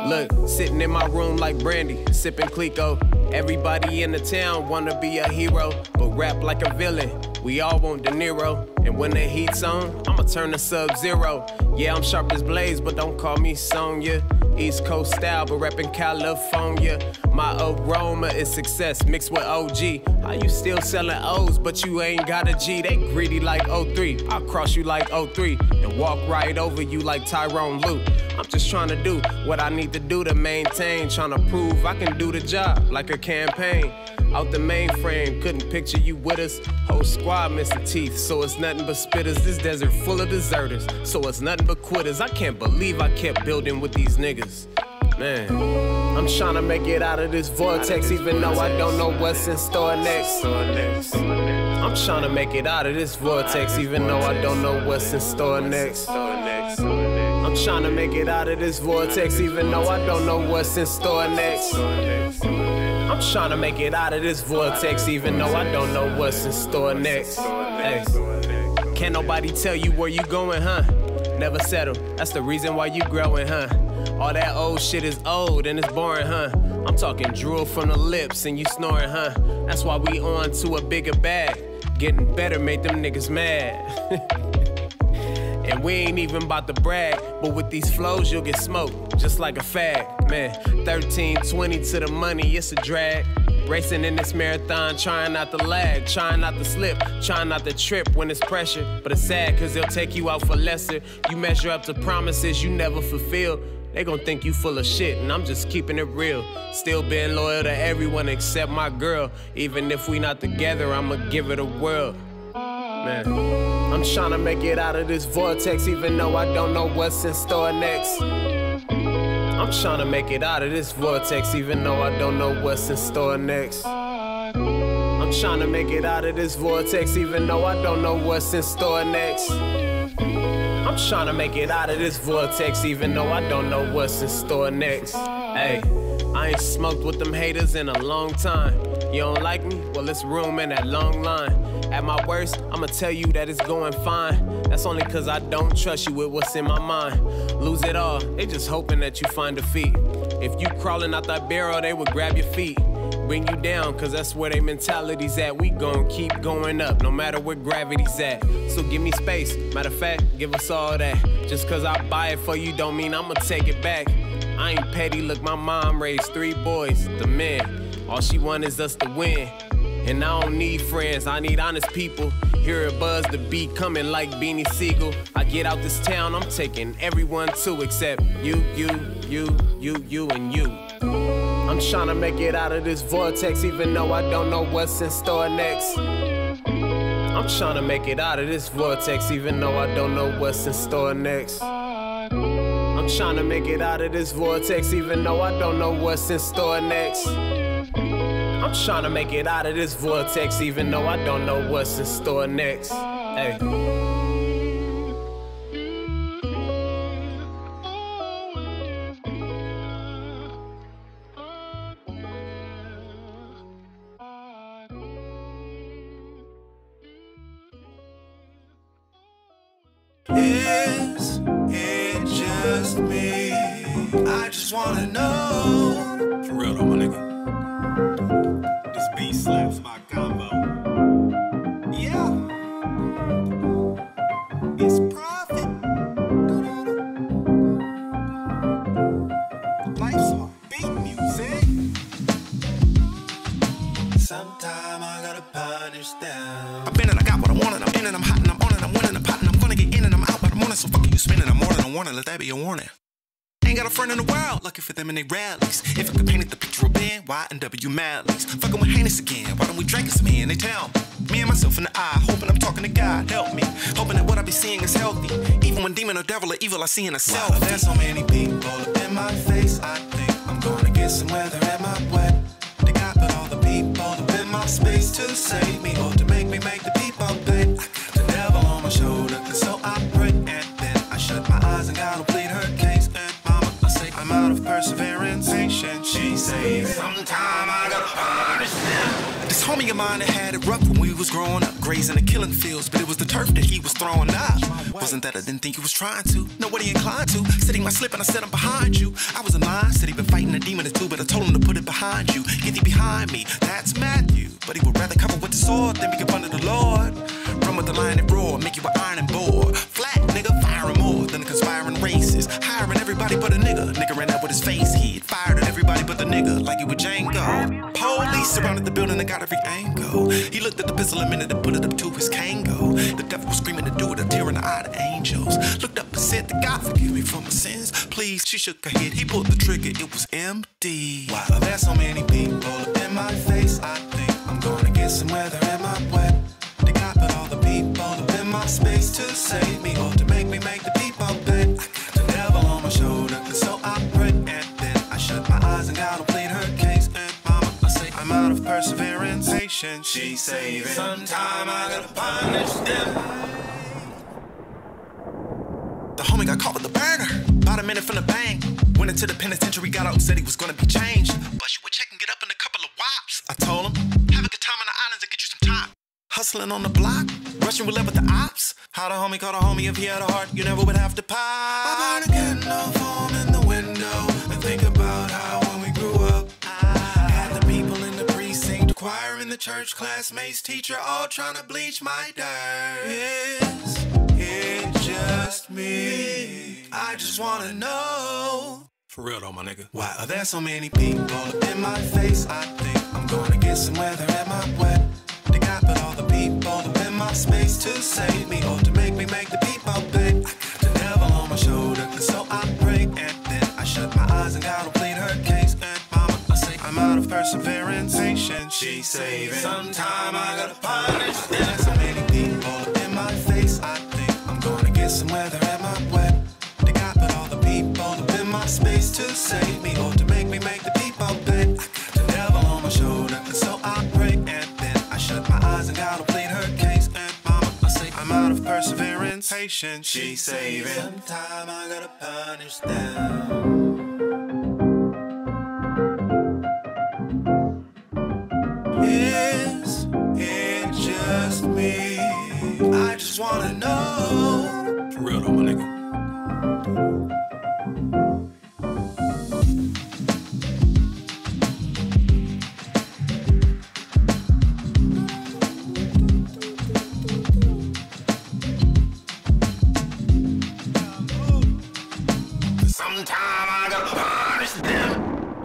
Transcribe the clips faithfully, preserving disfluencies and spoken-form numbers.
Look, sitting in my room like Brandy, sipping Clico. Everybody in the town wanna be a hero, but rap like a villain. We all want De Niro, and when the heat's on, I'ma turn to Sub-Zero. Yeah, I'm sharp as Blaze, but don't call me Sonya. East Coast style, but reppin' California. My aroma is success mixed with O G. How you still selling O's, but you ain't got a G? They greedy like oh three. I'll cross you like oh three and walk right over you like Tyrone Lue. I'm just trying to do what I need to do to maintain. Trying to prove I can do the job like a campaign. Out the mainframe, couldn't picture you with us. Whole squad missing teeth, so it's nothing but spitters. This desert full of deserters, so it's nothing but quitters. I can't believe I kept building with these niggas. Man, I'm tryna make it out of this vortex, even though I don't know what's in store next. I'm tryna make it out of this vortex, even though I don't know what's in store next. I'm tryna make it out of this vortex, even though I don't know what's in store next. I'm tryna make it out of this vortex, even though I don't know what's in store next. Hey, can't nobody tell you where you going, huh? Never settle, that's the reason why you growing, huh? All that old shit is old and it's boring, huh? I'm talking drool from the lips and you snoring, huh? That's why we on to a bigger bag. Getting better made them niggas mad. And we ain't even about to brag, but with these flows you'll get smoked, just like a fag. Man, thirteen twenty to the money, it's a drag. Racing in this marathon, trying not to lag, trying not to slip, trying not to trip when it's pressure. But it's sad cause they'll take you out for lesser. You measure up to promises you never fulfill. They gon' think you full of shit, and I'm just keeping it real. Still being loyal to everyone except my girl. Even if we not together, I'ma give it a whirl. Man, I'm tryna make it out of this vortex, even though I don't know what's in store next. I'm tryna make it out of this vortex, even though I don't know what's in store next. I'm tryna make it out of this vortex, even though I don't know what's in store next. I'm tryna make it out of this vortex, even though I don't know what's in store next. Hey, I ain't smoked with them haters in a long time. You don't like me? Well, it's room in that long line. At my worst, I'ma tell you that it's going fine. That's only cause I don't trust you with what's in my mind. Lose it all, they just hoping that you find defeat. If you crawling out that barrel, they would grab your feet. Bring you down, cause that's where they mentality's at. We gon' keep going up, no matter where gravity's at. So give me space, matter of fact, give us all that. Just cause I buy it for you don't mean I'ma take it back. I ain't petty, look, my mom raised three boys, the men. All she want is us to win. And I don't need friends, I need honest people. Hear a buzz, the beat coming like Beanie Siegel. I get out this town, I'm taking everyone too, except you, you, you, you, you, and you. I'm tryna make it out of this vortex, even though I don't know what's in store next. I'm tryna make it out of this vortex, even though I don't know what's in store next. I'm tryna make it out of this vortex, even though I don't know what's in store next. I'm tryna make it out of this vortex, even though I don't know what's in store next. Hey. Is it just me? I just wanna know. For real though, my nigga. This beat slaps my combo. Yeah. It's profit. Life's hard. Beat music. Sometime I gotta punish them. I've been and I got what I wanted. I'm in and I'm hot and I'm on it. I'm winning. I'm potting. I'm gonna get in and I'm out. But I'm on it. So fuck you spinning. I'm more than a warning. Let that be a warning. Ain't got a friend in the world, lucky for them and they rallies. If I could paint it the picture of Ben, Y and W Madleys. Fucking with heinous again, why don't we drink some in? They tell me, me and myself in the eye, hoping I'm talking to God, help me. Hoping that what I be seeing is healthy. Even when demon or devil or evil I see in a self. Wow, there's so many people up in my face, I think I'm gonna get some weather in my wet. They got but all the people up in my space to save me or to make me make the people pay. I got the devil on my shoulder, cause so I pray. And then I shut my eyes and gotta plead her case. And I'm out of perseverance, patient, she says. Sometime I gotta punish them. This homie Friend of mine that had it rough when we was growing up, grazing the killing fields, but it was the turf that he was throwing up. Wasn't that I didn't think he was trying to, nobody inclined to. Said he might slip and I said I'm behind you. I was in line, said he been fighting a demon or two, but I told him to put it behind you. Get thee behind me, that's Matthew. But he would rather cover with the sword than be confronted the Lord. Run with the lion and roar, make you an iron and bore. Flat nigga, firing more than a conspiring racist. Hiring everybody but a nigga. Nigga ran out with his face hid. Fired at everybody but the nigga, like he was Django. Police surrounded the building and got every angle. He looked at the pistol a minute and put it up to his Kango. The devil was screaming to do it, a tear in the eye of the angels. Looked up and said to God, forgive me for my sins, please. She shook her head, he pulled the trigger, it was empty. Why are there so many people in my face? I think I'm gonna get some weather in my wet. They got but all the people in my space to save me or to make me make the people pay. I got the devil on my shoulder, so I pray. And then I shut my eyes and gotta plead her case. And mama, I say I'm out of perseverance, patience, she's saving. Sometime I gotta punish them. The homie got caught with the burner. About a minute from the bang. Went into the penitentiary, got out and said he was gonna be changed. But you would check and get up in a couple of wops. I told him, have a good time on the islands and get you some time. Hustling on the block, rushing with with the ops. How the homie called a homie, if he had a heart, you never would have to pop. I'm to get no foam in the window and think about how when we grew up, I had the people in the precinct, choir in the church, classmates, teacher, all trying to bleach my dirt. Is it just me? I just wanna know. For real though, my nigga. Why are there so many people in my face? I think I'm gonna get some weather in my wet. They got but all the people in my space to save me or to make me make the people pay. I got the devil on my shoulder, so I pray. And then I shut my eyes and gotta plead her case. And mama, I say I'm out of perseverance, patience, she's saving. Sometime I gotta punish them. There's so many people in my face. I think I'm gonna get some weather in my wet. They got but all the people in my space to save me or to make me make the people pay. I got the devil on my shoulder, so I pray. And then I shut my eyes and gotta plead her case. And mama, I say I'm out of perseverance, patience, she's saving. Sometime I gotta punish them. Is it just me? I just wanna know. For real though, my nigga. Sometime I gotta punish them.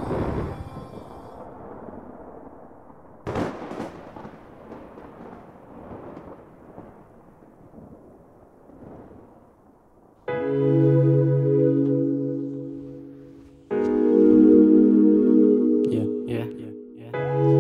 Yeah, yeah, yeah, yeah.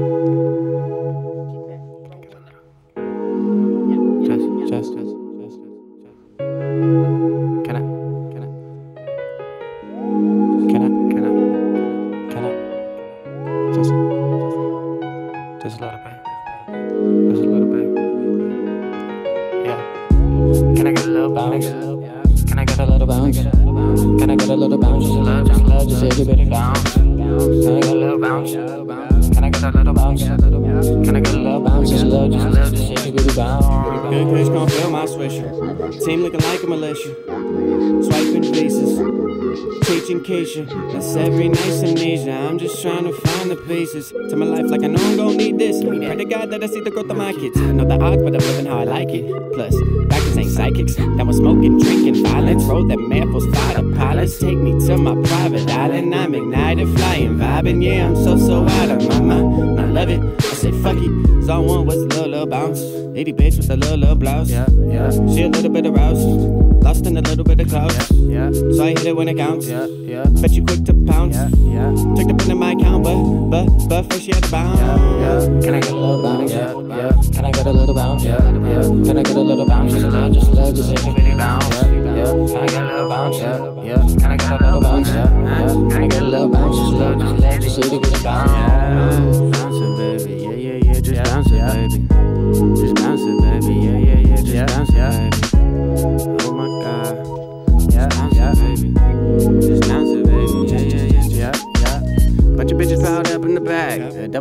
Just, just, just, just, just. Can I? Can I? Can I? Can I? Can I? Just, just a little bit. Just a little bit. Yeah. Can I get a little bounce? Can I get a little bounce? Can I get a little bounce? Just a little, just a little, just a little bit of bounce. Can I get a little bounce? Can I get a little bounce? Can I get a little bounce? Just a little, just a little, just a little bit of bounce. Good bitch gon' feel my swisher. Team looking like a militia. Swiping faces. Teaching Keisha. That's every night's amnesia. I'm just trying to find the pieces to my life like I know I'm gon' need this. Pray to God that I see the growth of my kids. I know the odds, but I'm living how I like it. Plus, doctors ain't psychics. That was smoking, drinking, violence. Road that man was fire to pilots. Take me to my private island. I'm ignited, flying, vibing. Yeah, I'm so, so out of my mind. I love it. I say, fuck it. So I want was a little, little bounce. Lady bitch with a little, little blouse. Yeah, yeah. She a little bit aroused. Lost in a little bit of clouds. Yeah, yeah. So I hit it when it counts. Yeah, yeah. Bet you quick to pounce. Yeah, yeah. Took the pin in my account, but, but, but first she had to bounce. Yeah, yeah. Can I get a little bounce? Yeah, yeah. Can I get a little bounce? Yeah, yeah. Can I get a little bounce? Just a little, just a little, just a little bitty bounce. Yeah, yeah. Can I get a little bounce? Yeah, yeah. Can I get a little bounce? Yeah, yeah. Can I get a little bounce? Just a little, just a little, just a little bitty bounce. Yeah, bounce it, baby. Yeah, yeah, yeah. Just yeah, bounce it, yeah. Baby. Just bounce it, baby. Yeah, yeah, yeah. Just yeah, bounce it, yeah. Baby. Oh my God. Yeah, bounce yeah. it, baby. Just bounce it, baby. Yeah, yeah, yeah. Yeah, yeah. Bunch of bitches piled up in the bag. The devil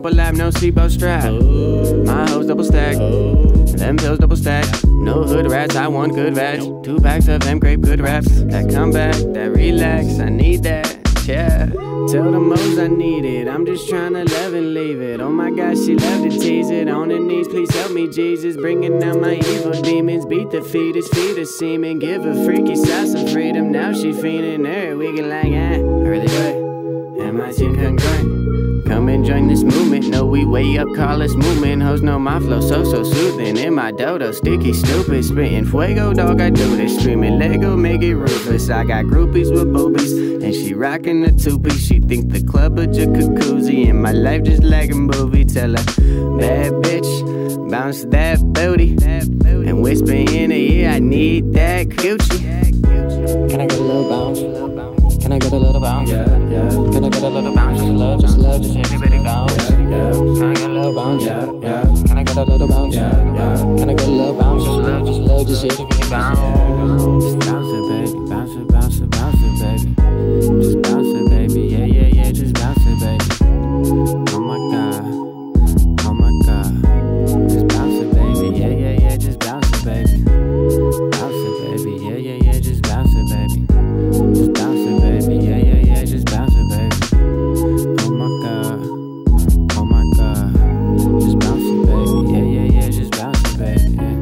double lap, no seatbelt strap. My hoes double stack, them pills double stack. No hood rats, I want good vag. Two packs of them grape good raps. That comeback, that relax, I need that, yeah. Tell the most I need it, I'm just trying to love and leave it. Oh my gosh, she love to tease it. On her knees, please help me, Jesus. Bringing out my evil demons. Beat the fetus, feed the semen. Give a freaky side some freedom. Now she fiending her. We can like, eh, I really do it. Am I too congruent? Come and join this movement. No, we way up, call this movement. Hoes know my flow so, so soothing. In my dodo, sticky, stupid. Spitting fuego, dog, I do this. Screaming Lego, make it ruthless. I got groupies with boobies, and she rockin' the two-piece. She think the club a jacuzzi, and my life just like a movie. Tell her, bad bitch, bounce that booty, and whisper in her ear, I need that coochie. Can I get a little bounce? Can I get a little bounce? Yeah, yeah. Can I get a little bounce? Just love, just love, just everybody bounce. Yeah, yeah. Can I get a little bounce? Yeah, yeah. Can I get a little bounce? Yeah, yeah. Can I get a little bounce? Just love, just love, just everybody bounce. Just bounce it, baby. Bounce it, bounce it, bounce it, baby. Just bounce it, baby. Yeah, yeah, yeah. Just bounce it, baby. Oh my God. Oh my God. Just bounce it, baby. Yeah, yeah, yeah. Just bounce it, baby. Bounce it, baby. Yeah, yeah, yeah. Just bounce it, baby. Just bounce it, baby. Yeah, yeah, yeah. Just bounce it, baby. Oh my God. Oh my God. Just bounce it, baby. Yeah, yeah, yeah. Just bounce it, baby. Yeah.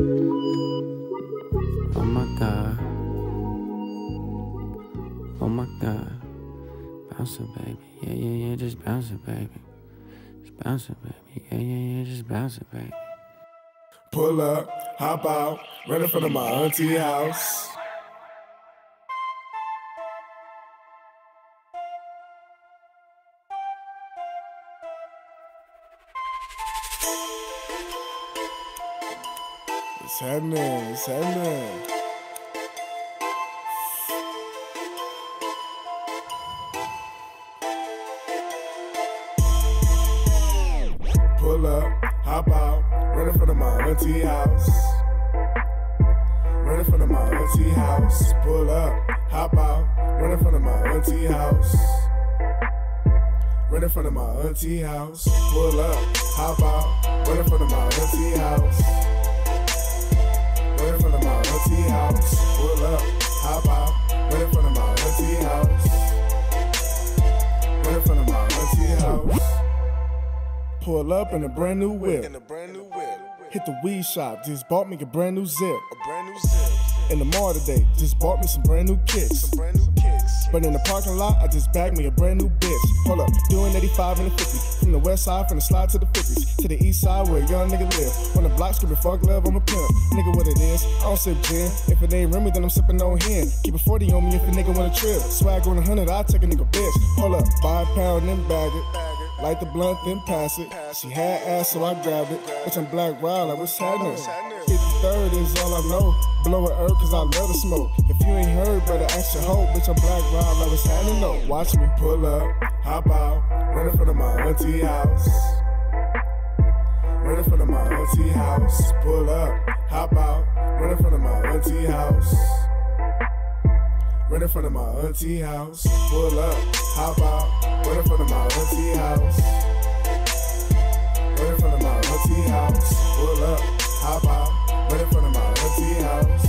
Oh my God. Oh my God. Bounce it, baby. Yeah, yeah, yeah. Just bounce it, baby. Just bounce it, baby. Yeah, yeah, yeah. Just bounce it, baby. Pull up, hop out, right in front of my auntie house. What's happening? What's happening? Pull up, hop out, right in front of my auntie house. Right in front of my auntie house. Pull up, hop out, right in front of my auntie house. Right in front of my auntie house. Pull up, hop out, right in front of my auntie house. Right in front of my auntie house. Pull up, hop out, right in front of my auntie house. Right in front of my auntie house. Pull up in a brand new whip. In a brand new whip. Hit the weed shop, just bought me a brand new zip. A brand new zip. In the mall today, just bought me some brand new kicks. Some brand new kicks. But in the parking lot, I just bagged me a brand new bitch. Hold up, doing eighty-five and a fifty. From the west side, from the slide to the fifties. To the east side where a young nigga live. On the block screaming fuck love, I'm a pimp. Nigga what it is, I don't sip gin. If it ain't Remy, then I'm sipping on hen. Keep a forty on me if a nigga wanna trip. Swag on a hundred, I take a nigga bitch. Hold up, buy a pound and bag it. Light the blunt, then pass it. She had ass, so I grabbed it. Bitch, I'm black wild, like what's happening? fifty-third is all I know. Blow a herb, cause I love to smoke. If you ain't heard, better ask your hoe. Bitch, I'm black wild, like what's happening? No, watch me pull up, hop out, right in front of my auntie house. Right in front of my auntie house. Pull up, hop out, right in front of my auntie house. Right in front of my auntie house. Pull up, hop out, right in front of my auntie house. Right in front of my auntie house. Pull up, hop out, right in front of my auntie house.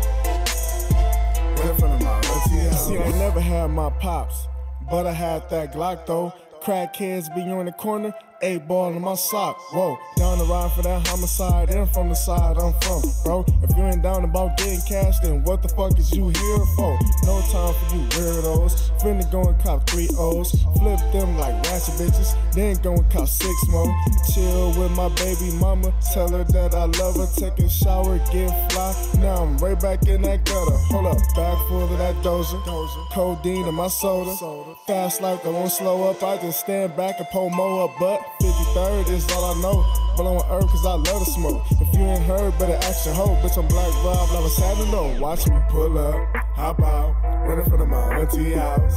Right in front of my auntie house. See, I never had my pops, but I had that Glock though. Crackheads be on the corner, eight ball in my sock. Whoa, down the ride for that homicide, and from the side I'm from, bro. If you ain't down about getting cash, then what the fuck is you here for? No time for you weirdos. Finna go and cop three O's, flip them like ratchet bitches, then go and cop six more. Chill with my baby mama, tell her that I love her. Take a shower, get fly. Now I'm right back in that gutter. Hold up, back full of that doja, codeine in my soda. Fast life, I won't slow up. I just stand back and pull more up, but fifty-third is all I know. Blowing herb cause I love to smoke. If you ain't heard, better ask your hoe. Bitch, I'm black Rob, like what's happening? No, watch me pull up, hop out, right in front of my auntie house.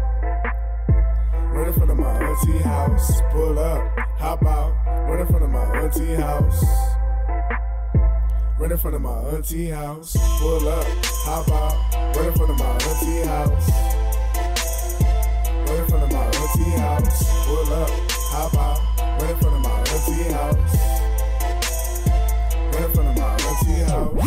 Right in front of my auntie house. Pull up, hop out, right in front of my auntie house. Right in front of my auntie house. Pull up, hop out, right in front of my auntie house. Right in front of my auntie house. Pull up, hop out, Right in front of my auntie house. Right in front of my auntie house.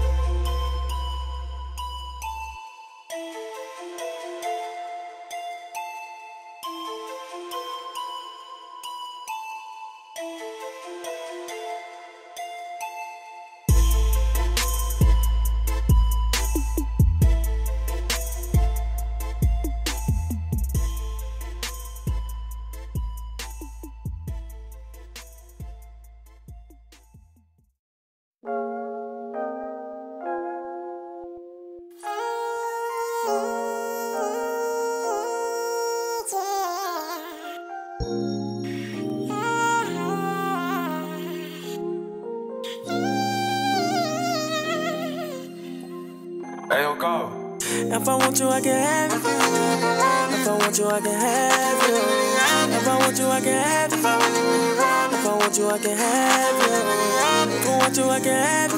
If I want you, I can have you. If I want you, I can have you. If I want you, I can have you. If I want you, I can have you. If I want you, I can have you.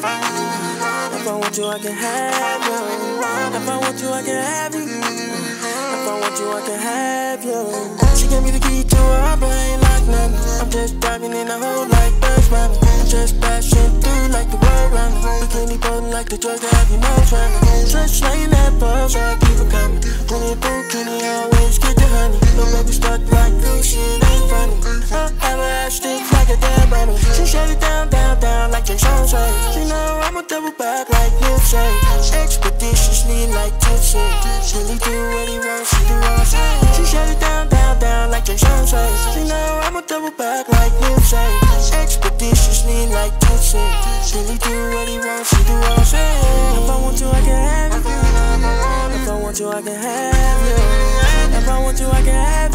If I want you, I can have you. If I want you, I can have you. If I want you, I can have you. She gave me the key to her, but I ain't like nothing. I'm just driving in the hole like Birds running. I'm just passing through like the road running. Bikini potent like the drugs that have you no trying. Stretch like that ball, so I keep it coming. When it bikini, always get the honey. The baby stuck like this shit ain't funny. I ever had sticks like a damn bunny. She shut it down, down, down like Jason say. She know I'm a double back like Nipsey. Expeditiously like Tipsy. Really do what he wants, she do all say. She shut it down, down, down like Jason say. She know I'm a double back like Nipsey. Expeditiously like Tipsy. Really do what he wants, she do all say. If I want you, I can have you. If I want you, I can have you. If I want you, I can have you.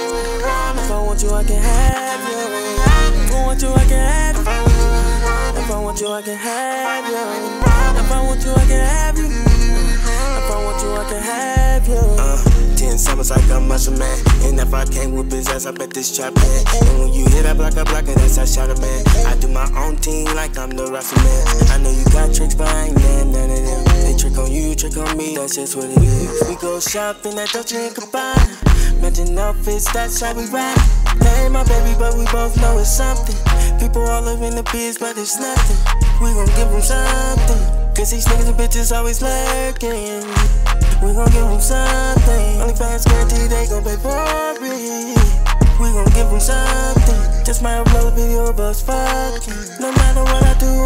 If I want you, I can have you. If I want you, I can have you. If I want you, I can have you. If I want you, I can have you. If I want you, I can have you. Uh, ten summers like a muscle man. And if I can't whip his ass, I bet this trap man. And when you hit that block, I block it, that's how I shot a man. I do my own thing like I'm the Russell man. I know you got tricks, but I ain't none, none of them. They trick on you, trick on me, that's just what it is. We go shopping at Dolce and Gabbana. Matching outfits, that's how we ride. That ain't my baby, but we both know it's something. People all up in the biz, but it's nothing. We gon' give them something. Cause these niggas and bitches always lurking. We gon' give them something. Only fans guarantee they gon' pay for it. We gon' give them something. Just might upload a video of us fucking. No matter what I do,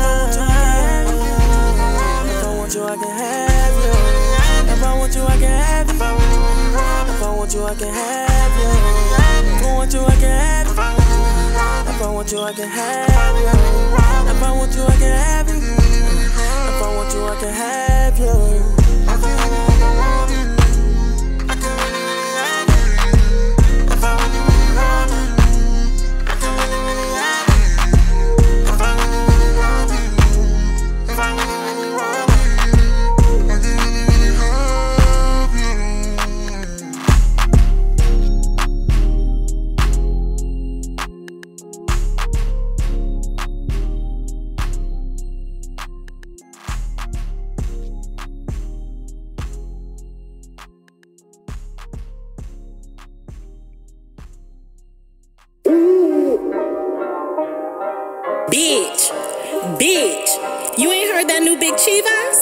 I If I want you, I can have you. If I want you, I can have you. If I want you, I can have you. If I want you, I can have you. If I want you, I can have you. If I want you, I can have you. If I want you, I can have you. I can really want you. I can really have you. If I really, really want you. I can really, really have you. If I really, really want you. If I really, really want you. I can really, really have you. Bitch, bitch, you ain't heard that new Big Chivas?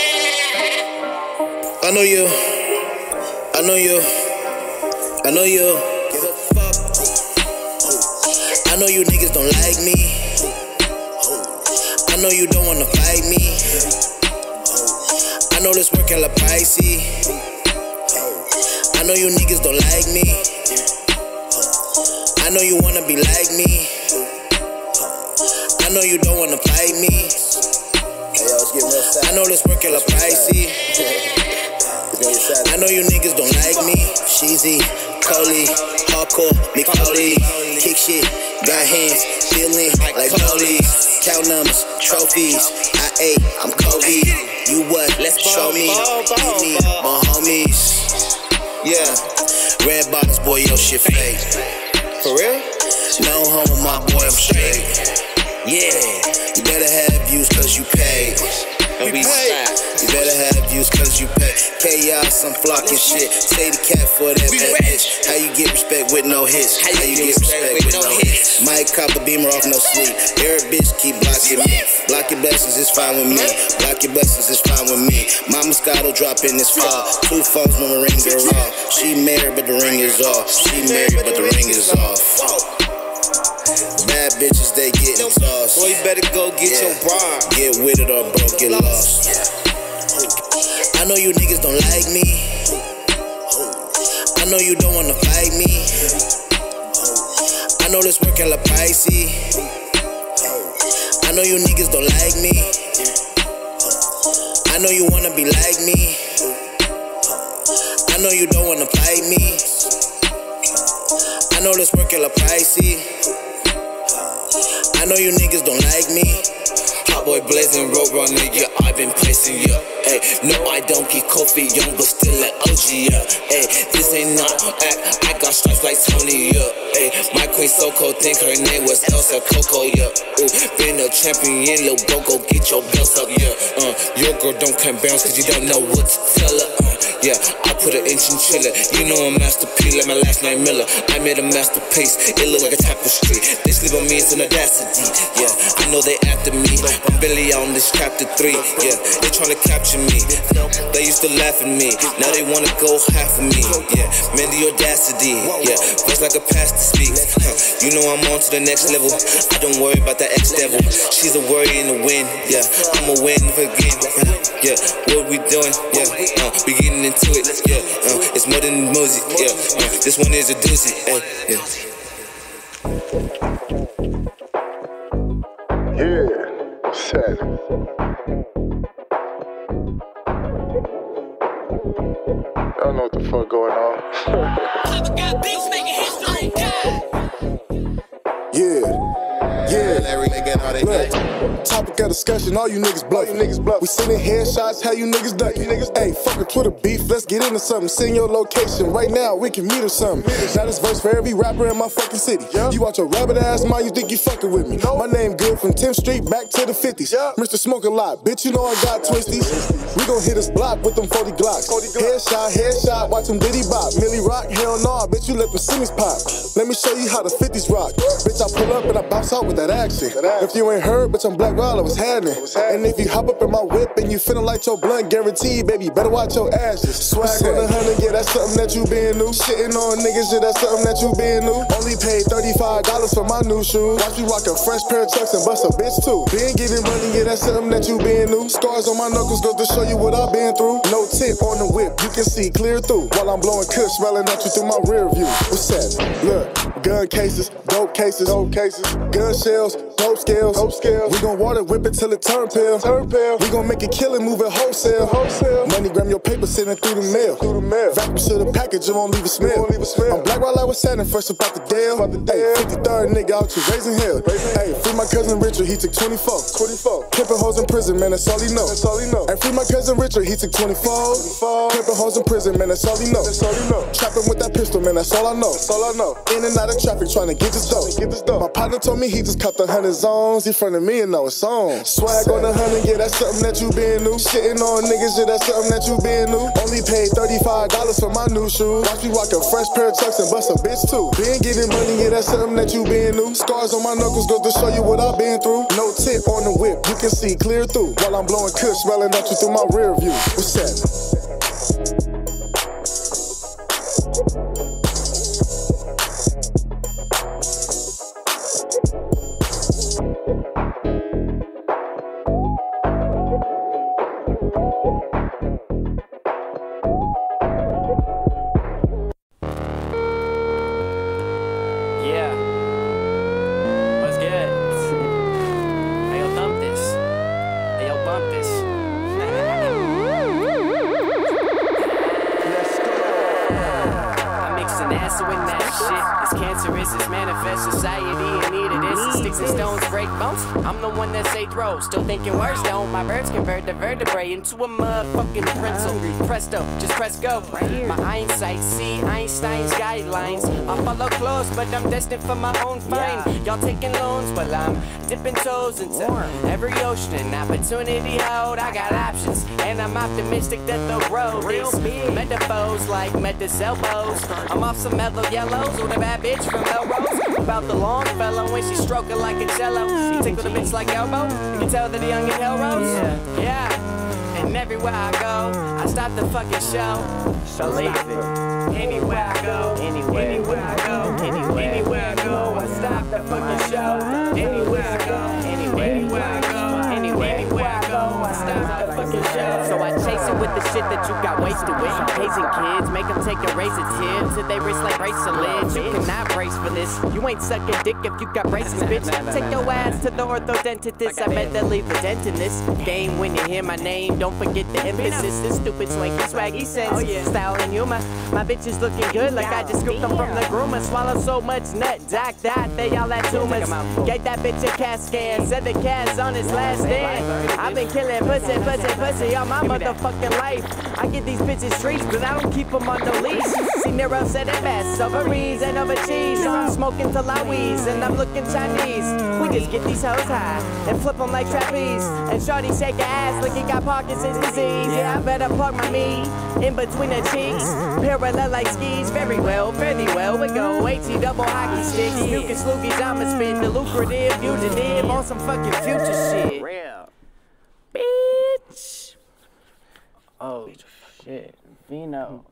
I know you, I know you, I know you. Give a fuck. I know you niggas don't like me. I know you don't wanna fight me. I know this work hella pricey. I know you niggas don't like me. I know you wanna be like me. I know you don't wanna fight me. I know this work hella pricey. I know you niggas don't like me. Sheezy, Coley, hardcore, McFoley. Kick shit, got hands, feeling like police. Count numbers, trophies. I ate, I'm Kobe. You what? Let's show me. Beat me, my homies. Yeah, red bottoms, boy, your shit fake. For real? No homo, my boy, I'm straight. Yeah, you better have views cause you paid. and we slide. You better have views cause you pay. Chaos, I'm flocking shit. Say the cat for that bad bitch. How you get respect with no hits? How you get respect with no hits? Mike cop the beamer off no sleep. Every bitch keep blocking me. Block your blessings is fine with me. Block your blessings is fine with me. My Moscato drop in this fall. Two phones when my rings are off. She married but the ring is off. She married but the ring is off. Bad bitches, they getting tossed. Boy, you better go get yeah. your bribe. Get with it or bro, get lost. I know you niggas don't like me. I know you don't wanna fight me. I know this work hella pricey. I know you niggas don't like me. I know you wanna be like me. I know you don't wanna fight me. I know this work hella pricey. I know you niggas don't like me. Hot boy blazing, road runner, yeah, I've been placing ya. Hey, no, I don't get Kofi young, but still like O G, yeah. Hey, this ain't not act, I got stripes like Tony, yeah. Hey, my queen so cold, think her name was Elsa Coco, yeah. Ooh, been a champion, lil' bro, go get your belts up, yeah. Uh, your girl don't come bounce, cause you don't know what to tell her, uh. Yeah, I put her in chinchilla. You know I'm Master P, like my last name Miller. I made a masterpiece, it look like a tapestry. They sleep on me, it's an audacity. Yeah, I know they after me. I'm Billy on this chapter three. Yeah, they tryna capture me. They used to laugh at me, now they wanna go half of me. Yeah, man, the audacity. Yeah, voice like a pastor speaks. Huh. You know I'm on to the next level. I don't worry about that ex-devil. She's a worry in the wind. Yeah, I'ma win again. Yeah, what we doing? Yeah, uh, we getting into it. Yeah, uh, it's more than music. Yeah, uh, this one is a doozy. Hey, yeah. Yeah, sad. I don't know what the fuck going on. Yeah, yeah. Look, topic of discussion, all you niggas bluff. You niggas bluff. We sending headshots, how you niggas duck. You niggas, hey, fuck a Twitter beef, let's get into something. Send your location right now, we can meet or something. Now this verse for every rapper in my fucking city. Yeah. You watch your rabbit ass mind, you think you fucking with me. No. My name good from tenth street back to the fifties. Yeah. Mister Smoke a lot, bitch, you know I got twisties. We gon' hit this block with them forty Glocks. Headshot, headshot, watch them Diddy bop. Millie rock, hell no, bitch, you let them Simmons pop. Let me show you how the fifties rock. Bitch, I pull up and I bounce out with that action. If you ain't heard, bitch, I'm Black Roller, what's happening? And if you hop up in my whip and you feeling like your blunt, guaranteed, baby, better watch your ashes. Swag on a hundred, yeah, that's something that you been new. Shitting on niggas, yeah, that's something that you been new. Only paid thirty-five dollars for my new shoes. Watch me rock a fresh pair of chucks and bust a bitch too. Been getting money, yeah, that's something that you been new. Scars on my knuckles go to show you what I've been through. No tip on the whip, you can see clear through. While I'm blowing kush, smelling at you through my rear view. What's that? Look, gun cases, dope cases, dope cases, gun shells, dope scales, dope scales. We gon' water whip it till it turn pale. Turn pale. We gon' make it kill it, move it wholesale. Wholesale. Money gram your paper sitting through the mail. Through the mail. Vacuum to the package, it won't leave a smell. Won't leave a smell. I'm Black Rock like what's happening, fresh about the Dale. Hey, fifty-third nigga out here raising hell. Hey, free my cousin Richard, he took twenty-four. twenty-four. Pimpin' hoes in prison, man, that's all he know. That's all he know. And free my cousin Richard, he took twenty-four. Pimpin' hoes in prison, man, that's all he know. That's all he know. Trapping with that pistol, man, that's all I know. That's all I know. In and out of traffic, trying to get this dough. Get this dough. My partner told me he just cut the hundred zones. He front of me and know it's on. Swag on the hundred, yeah, that's something that you been new. Shitting on niggas, yeah, that's something that you been new. Only paid thirty-five dollars for my new shoes. Watch me rock a fresh pair of chucks and bust a bitch too. Been getting money, yeah, that's something that you been new. Scars on my knuckles go to show you what I've been through. No tip on the whip, you can see clear through. While I'm blowing kush, smelling at you through my rear view. What's that? cancerous, it's manifest. Society in need of this. Sticks and stones break bones. I'm the one that say throw. Still thinking words don't. My birds convert the vertebrae into a motherfucking pretzel. Presto, just press go. My eyesight, see Einstein's guidelines. I follow close, but I'm destined for my own find. Y'all taking loans, while I'm dipping toes into every ocean. Opportunity hold, I got options, and I'm optimistic that the road is metaphors like Metas elbows. I'm off some mellow yellows with a bad bitch from Melrose. About the long fella when she stroking like a cello. She tickle the bitch like elbow. You can tell that the young in hell rose. Yeah. yeah. And everywhere I go, I stop the fucking show. So leave it. Anywhere I go, anywhere, anywhere I go, anywhere, anywhere I go, I stop the fucking show. Anywhere I go, anywhere, anywhere I go, anywhere, anywhere I go, I stop the fucking show. So I chase it with the shit that you got wasted with. Hazing kids, make them take a razor tip to they wrist like bracelets. You cannot brace for this. You ain't sucking dick if you got braces, bitch. Take your ass to the orthodontist. I bet they'll leave a dent in this game when you hear my name. Don't forget the emphasis. This stupid swanky swaggy sense, style and humor. My bitch is looking good, like I just scooped them from the groomer. Swallow so much nut, doc that they all had tumors. Gave that bitch a CAT scan, said the cat's on his last stand. I've been killing pussy, pussy, pussy all my motherfucking life. I get these bitches treats, but I don't keep them on no leash. See, Nero said it best, ovaries and over cheese. So I'm smoking till I wheeze, and I'm looking Chinese. We just get these hoes high and flip them like trapeze. And shorty shake her ass like it got Parkinson's disease. Yeah, I better park my meat in between her cheeks. Parallel like skis, very well, fairly well. We go H E double hockey sticks. Nuke sloogies, I'ma spit the lucrative fugitive on some fucking future shit. Real. Bitch. Oh, shit. Vino.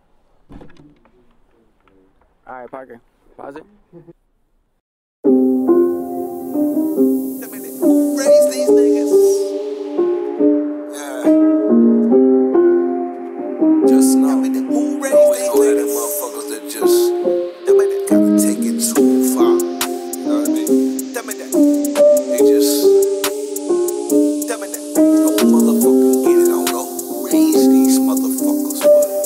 Alright, Parker. Pause it. Raise these niggas. Yeah. Just know. Who raised these niggas? Motherfuckers that just, that gotta take it too far. You know what I mean? Tell me that. They just, tell me that. No motherfucking get it. I don't know who raised these motherfuckers,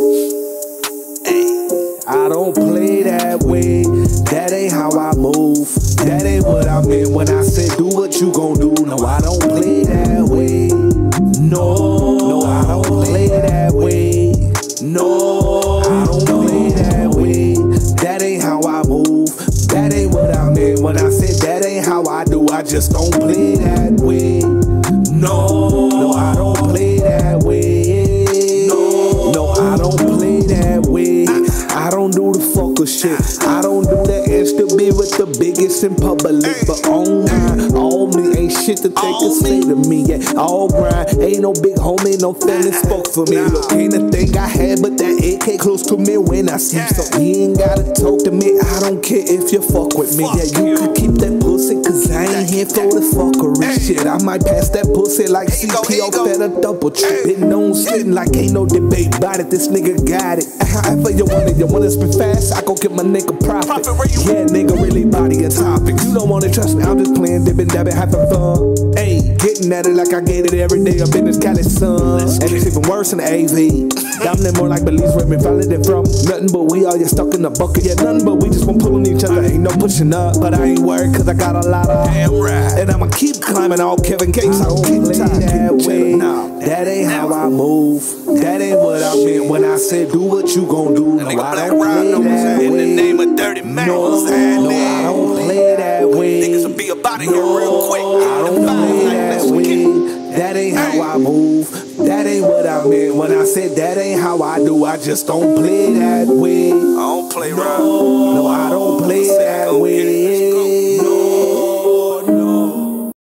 but hey. I don't play that way. That ain't how I move. That ain't what I meant when I said do what you gon' do. No, I don't play that way. No, no, I don't play that way. No, I don't play that way. That ain't how I move. That ain't what I meant when I said that ain't how I do. I just don't play that way. No, no, I don't play that way. No, no, I don't play that way. I don't do the fucker shit. I don't do that extra be with the biggest in public. But on mine, all me ain't shit that they can say to me. Yeah, all grind, ain't no big homie, no feeling spoke for me. Look, ain't a thing I had, but that A K close to me when I sleep. So you ain't gotta talk to me. I don't care if you fuck with me. Yeah, you could keep that pussy, cause I ain't here for the fuckery shit. I might pass that pussy like C P off at a double trip. It known sitting like ain't no debate about it. This nigga got it. However you want it, you wanna spit fast, I go get my nigga profit. Yeah, nigga really body a topic. You don't wanna trust me, I'm just playing, dipping, dabbing, having fun. Ayy, getting at it like I get it every day up in this Cali sun. And it's even worse than the A V. Dominant more like Belize where we founded it from. Nothing but we all get stuck in the bucket. Yeah, nothing but we just want pulling each other. Ain't no pushing up, but I ain't worried cause I got a lot of damn right. And I'ma keep climbing all Kevin Gates. I don't keep that way. That ain't how I move. That ain't what I meant when I said do what you gon' do. No, I don't play that way. In the name of Dirty Mac. No, no, I don't play that way. Niggas will be about it here real quick. I don't play that way. That ain't how I move. That ain't what I meant when I said that ain't how I do. I just don't play that way. I don't play around. No, I don't play